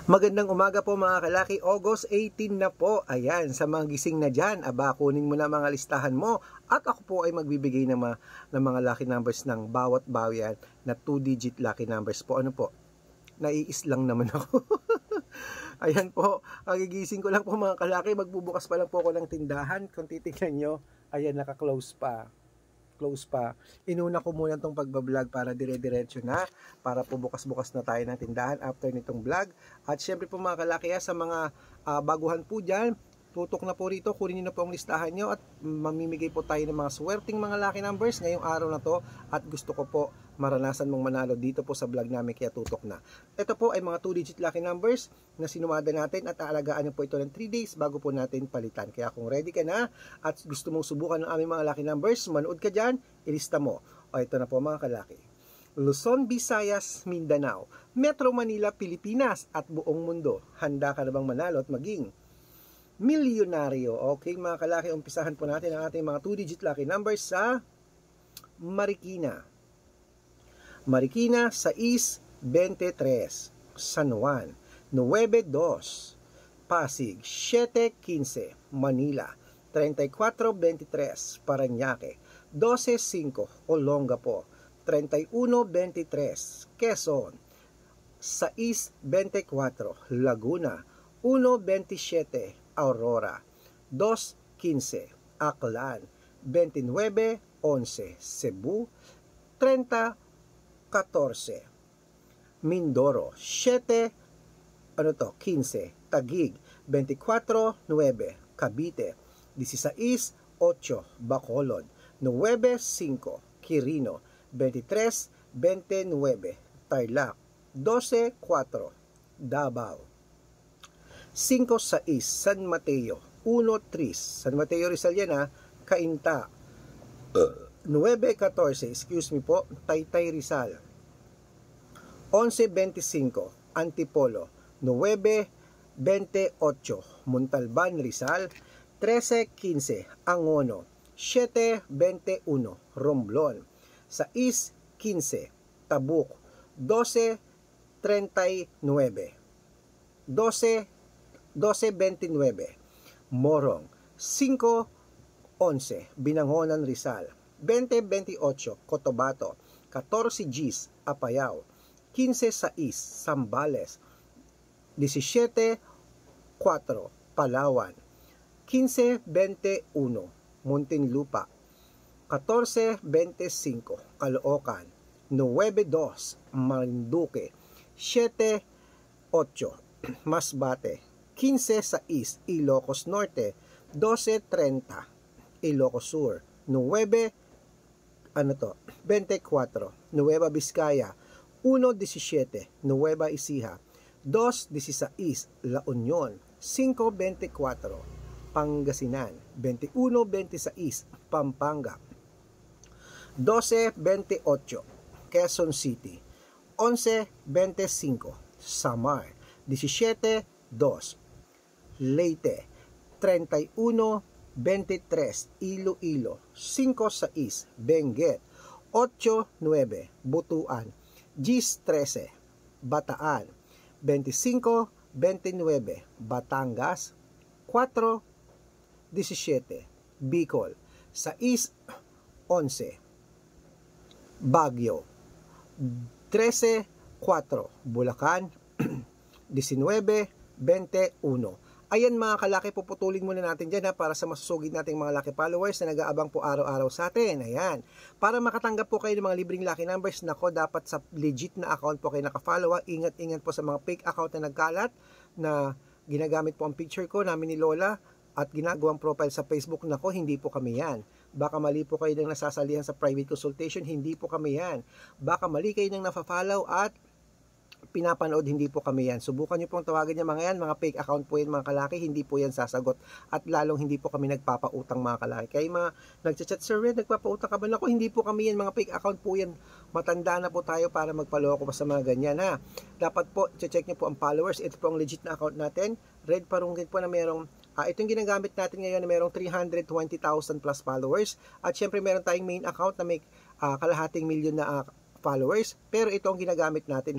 Magandang umaga po mga kalaki, August 18 na po. Ayan, sa mga gising na dyan, kunin mo na mga listahan mo at ako po ay magbibigay ng mga lucky numbers ng bawat bayan na 2-digit lucky numbers po. Ano po? Naiis lang naman ako. Ayan po, kagigising ko lang po mga kalaki, magbubukas pa lang po ako ng tindahan. Kung titignan nyo, ayan, naka-close pa. Inuna ko muna itong pagbablog para dire-diretso na, para po bukas-bukas na tayo ng tindahan after nitong vlog. At syempre po mga kalaki, sa mga baguhan po dyan, tutok na po rito, kunin nyo na po ang listahan nyo at mamimigay po tayo ng mga swerting mga lucky numbers ngayong araw na to. At gusto ko po maranasan mong manalo dito po sa vlog namin, kaya tutok na. Ito po ay mga 2-digit lucky numbers na sinumada natin at aalagaan nyo po ito ng 3 days bago po natin palitan. Kaya kung ready ka na at gusto mong subukan ng aming mga lucky numbers, manood ka dyan, ilista mo. O ito na po mga kalaki: Luzon, Visayas, Mindanao, Metro Manila, Pilipinas at buong mundo. Handa ka na bang manalo at maging milyonaryo? Okay mga kalaki, umpisahan po natin ang ating mga 2-digit lucky numbers sa Marikina. Marikina, 6-23. San Juan, 9-2. Pasig, 7-15. Manila, 34-23. Parañaque, 12-5. Olongapo, 31-23. Quezon, 6-24. Laguna, 1-27. Aurora, 2-15. Aklan, 29-11. Cebu, 30-14. Mindoro, 7-15. Taguig, 24-9. Cavite, 16-8. Bacolod, 9-5. Quirino, 23-29. Tarlac, 12-4. Davao, 5-6. San Mateo, 1-3. San Mateo Rizal yan Cainta, 9-14. Excuse me po, Taytay Rizal, 11-25. Antipolo, 9-28. Montalban Rizal, 13-15. Angono, 7-21. Romblon, 6-15. Tabuk, 12-39. 12-29. Morong, 5-11. Binangonan Rizal, 20-28. Cotabato, 14 Gs. Apayao, 15-6. Zambales, 17-4. Palawan, 15-21. Muntinlupa, 14-25. Caloocan, 9-2. Marinduque, 7-8. Masbate, 15-6. Ilocos Norte, 12-30. Ilocos Sur, 24. Nueva Vizcaya, 1-17. Nueva Ecija, 2-16. La Union, 5-24. Pangasinan, 21-26. Pampanga, 12-28. Quezon City, 11-25. Samar, 17-2. Leyte, 31-23. Iloilo, 5-6. Benguet, 8-9. Butuan, 10-13. Bataan, 25-29. Batangas, 4-17. Bicol, 6-11. Baguio, 13-4. Bulacan, 19-21. Ayan mga kalaki, puputulin muna natin dyan para sa masusugid nating mga lucky followers na nag-aabang po araw-araw sa atin. Ayan. Para makatanggap po kayo ng mga libreng lucky numbers, nako, dapat sa legit na account po kayo nakafollow. Ingat-ingat po sa mga fake account na nagkalat na ginagamit po ang picture ko namin ni Lola at ginagawang profile sa Facebook. Nako, hindi po kami yan. Baka mali po kayo nang nasasalihan sa private consultation, hindi po kami yan. Baka mali kayo nang nafa-follow at pinapanood, hindi po kami yan. Subukan nyo pong tawagin yung mga yan, mga fake account po yan mga kalaki, hindi po yan sasagot. At lalong hindi po kami nagpapautang mga kalaki. Kaya mga nagchat-chat, Sir Red, nagpapautang ka ba? Ako, hindi po kami yan, mga fake account po yan. Matanda na po tayo para magpaloko pa sa mga ganyan Dapat po, check nyo po ang followers. Ito po ang legit na account natin. Red Parungkit po na merong ito yung ginagamit natin ngayon na merong 320,000 plus followers. At syempre meron tayong main account na may kalahating milyon na followers. Pero ito ang ginagamit natin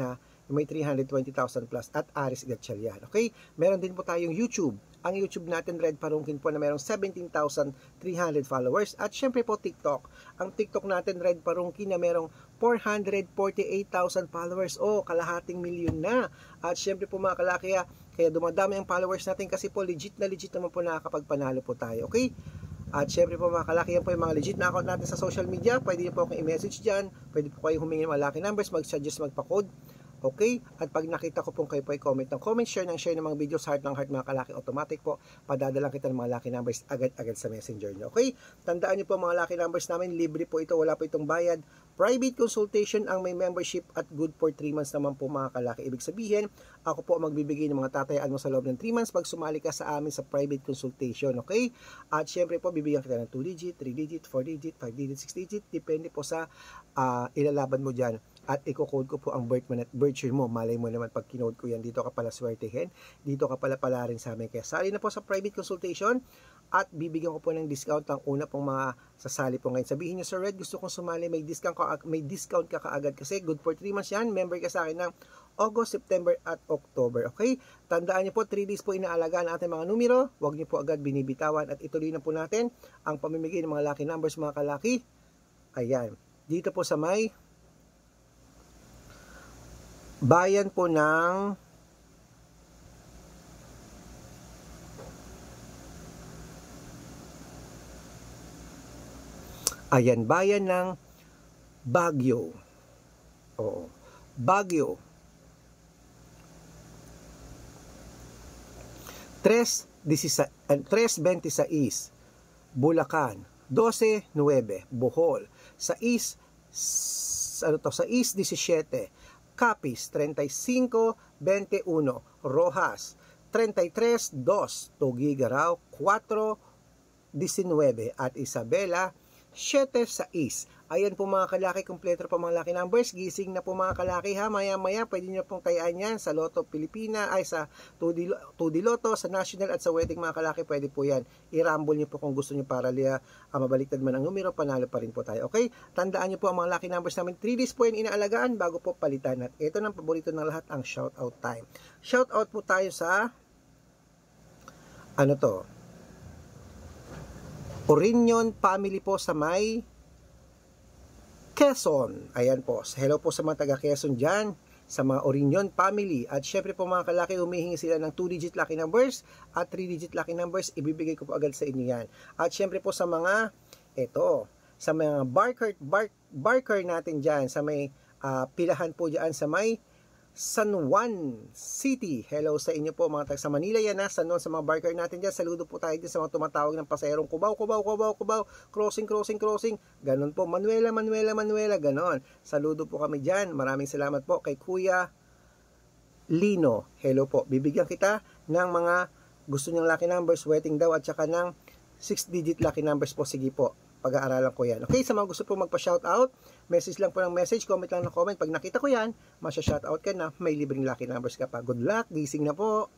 may 320,000 plus at Aris Gatchalian. Okay? Meron din po tayong YouTube. Ang YouTube natin, Red Parungkin po na merong 17,300 followers. At syempre po TikTok. Ang TikTok natin, Red Parungkin na merong 448,000 followers. O, kalahating milyon na. At syempre po mga kalaki, kaya dumadami ang followers natin kasi po legit naman po nakakapagpanalo po tayo. Okay? At syempre po mga kalaki, yan po yung mga legit na account natin sa social media. Pwede po kayo i-message dyan. Pwede po kayo humingi ng mga lucky numbers, mag-suggest, magpa-code. Okay? At pag nakita ko po kayo po i-comment ng comment, share ng mga videos, heart ng heart mga kalaki, automatic po, padadalang kita ng mga lucky numbers agad-agad sa messenger nyo. Okay? Tandaan nyo po mga lucky numbers namin, libre po ito, wala po itong bayad. Private consultation ang may membership at good for 3 months naman po mga kalaki. Ibig sabihin, ako po magbibigay ng mga tatayaan mo sa loob ng 3 months pag sumali ka sa amin sa private consultation. Okay? At syempre po, bibigyan kita ng 2 digit, 3 digit, 4 digit, 5 digit, 6 digit. Depende po sa ilalaban mo dyan. At i-code ko po ang birth year mo. Malay mo naman pag kinode ko yan, dito ka pala swertehin. Dito ka pala rin sa amin. Kaya sali na po sa private consultation. At bibigyan ko po ng discount ang una pong mga sasali po ngayon. Sabihin nyo, Sir Red, gusto kong sumali, may discount ka kaagad kasi good for 3 months yan. Member ka sa akin ng August, September at October. Okay? Tandaan nyo po, 3 days po inaalagaan natin mga numero. Huwag nyo po agad binibitawan at ituloy na po natin ang pamimigay ng mga lucky numbers mga kalaki. Ayan. Dito po sa may bayan po ng bayan ng Baguio. Oo. Baguio. 326 Bulacan. 12-9 Bohol. Sa East 17 Capiz. 35-21 Rojas. 33-2 Tuguegarao. 4-19 at Isabela 7-6. Ayan po mga kalaki, kompleto po mga lucky numbers. Gising na po mga kalaki ha. Maya pwede nyo pong tayaan yan sa Lotto Pilipina, ay sa 2D Lotto, sa National at sa Wedding mga kalaki. Pwede po yan. I-rumble nyo po kung gusto nyo para mabaliktad man ang numero, panalo pa rin po tayo. Okay? Tandaan nyo po ang mga lucky numbers namin. 3 days po yan inaalagaan bago po palitan. At ito ng paborito ng lahat, ang shoutout time. Shoutout po tayo sa Oriñon family po sa may Quezon. Ayan po. Hello po sa mga taga Quezon dyan, sa mga Oriñon family. At syempre po mga kalaki, humihingi sila ng 2-digit lucky numbers at 3-digit lucky numbers. Ibibigay ko po agad sa inyo yan. At syempre po sa mga, sa mga barker natin dyan, sa may pilahan po dyan sa may San Juan City. Hello sa inyo po mga taga sa Manila yan San Juan, sa mga barker natin dyan. Saludo po tayo dyan sa mga tumatawag ng paserong Cubao, crossing. Ganon po. Manuela, ganon. Saludo po kami dyan. Maraming salamat po kay Kuya Lino. Hello po. Bibigyan kita ng mga gusto niyang lucky numbers, wedding daw, at saka ng 6-digit lucky numbers po. Sige po. Pag-aaralan ko yan. Okay, sa mga gusto po magpa-shoutout, message lang po ng message, comment lang ng comment. Pag nakita ko yan, masya-shoutout ka na, may libreng lucky numbers ka pa. Good luck, gising na po!